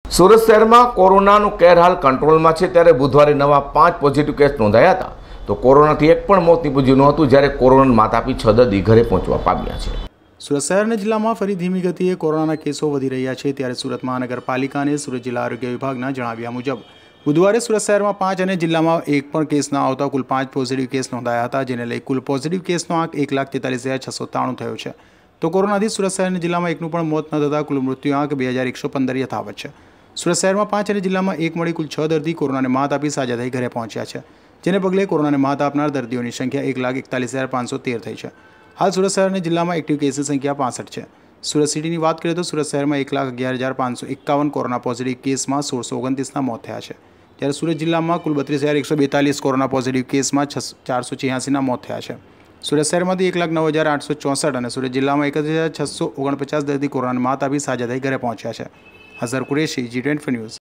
સુરત શહેરમાં કોરોનાનો કેર હાલ કંટ્રોલમાં છે, ત્યારે બુધવારે નવા 5 પોઝિટિવ કેસ નોંધાયા હતા. તો કોરોનાથી એક પણ મોત નીપજ્યું ન હતું, જ્યારે કોરોના માત આપી 6 દર્દી ઘરે પહોંચવા પામ્યા છે. સુરત શહેર અને જિલ્લામાં ફરી ધીમી ગતિએ કોરોનાના કેસો વધી રહ્યા છે. ત્યારે સુરત મહાનગરપાલિકા અને સુરત જિલ્લા આરોગ્ય વિભાગના જણાવ્યા મુજબ બુધવારે સુરત શહેરમાં 5 અને જિલ્લામાં એક પણ કેસ ન આવતા કુલ 5 પોઝિટિવ કેસ નોંધાયા હતા, જેને લઈ કુલ પોઝિટિવ કેસનો આંક 1,43,693 થયો છે. તો કોરોનાથી સુરત શહેર અને જિલ્લામાં એકનું પણ મોત ન થતાં કુલ મૃત્યુ આંક 2,115 યથાવત છે. સુરત શહેરમાં 5 અને જિલ્લામાં એક મળી કુલ 6 દર્દી કોરોનાને માત આપી સાજા થઈ ઘરે પહોંચ્યા છે, જેને પગલે કોરોનાને માત આપનાર દર્દીઓની સંખ્યા 1,41,513 થઈ છે. હાલ સુરત શહેર અને જિલ્લામાં એક્ટિવ કેસની સંખ્યા 65 છે. સુરત સિટીની વાત કરીએ તો સુરત શહેરમાં 1,11,551 કોરોના પોઝિટિવ કેસમાં 1629ના મોત થયા છે, જ્યારે સુરત જિલ્લામાં કુલ 32,142 કોરોના પોઝિટિવ કેસમાં 486ના મોત થયા છે. સુરત શહેરમાંથી 1,09,864 અને સુરત જિલ્લામાં 31,649 દર્દી કોરોનાને માત આપી સાજા થઈ ઘરે પહોંચ્યા છે. Azhar Qureshi, G24 news.